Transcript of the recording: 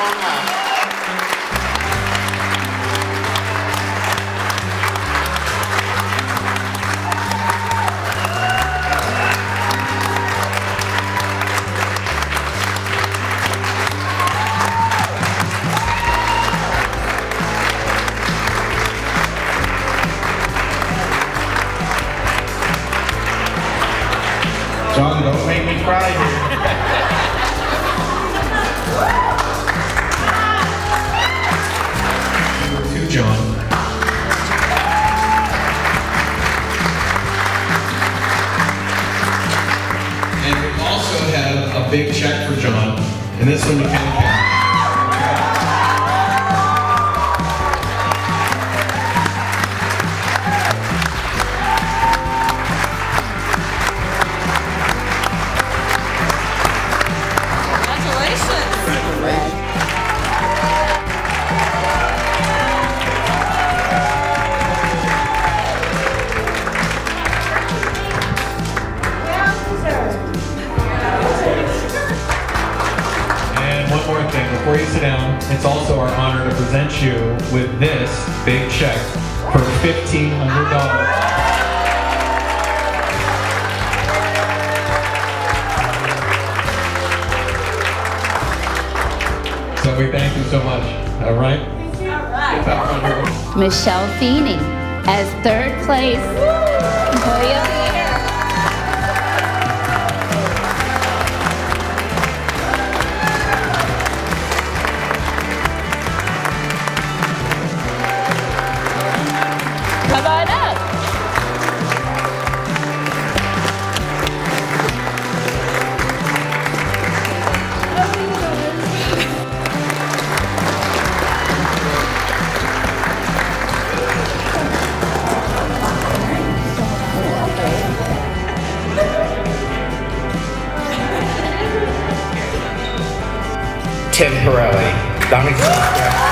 John, don't make me cry here. To John. And we also have a big check for John, and this one you can't count. Before you sit down, it's also our honor to present you with this big check for $1,500. So we thank you so much. All right? All right. Michelle Feeney as third place Employee of the Year. Come on up. Tim Pirelli, Donnie.